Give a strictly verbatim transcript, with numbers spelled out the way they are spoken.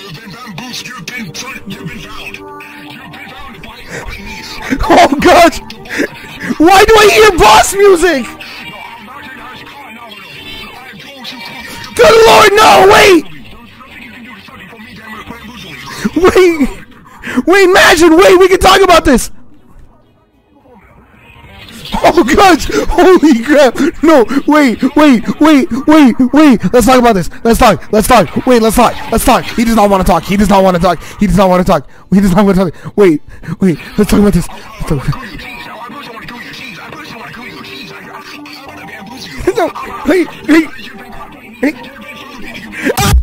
been bamboozled. You've been, you've been found. You've been found by, by me. Oh gosh! Why do I hear boss music? Good lord, no! Wait! Wait! Wait, imagine! Wait, we can talk about this! Oh gosh! Holy crap! No! Wait! Wait! Wait! Wait! Wait! Let's talk about this! Let's talk! Let's talk! Wait! Let's talk! Let's talk! He does not want to talk! He does not want to talk! He does not want to talk! He does not want to talk! Wait! Wait! Let's talk about this! Let's talk. No! Wait! Wait! Wait!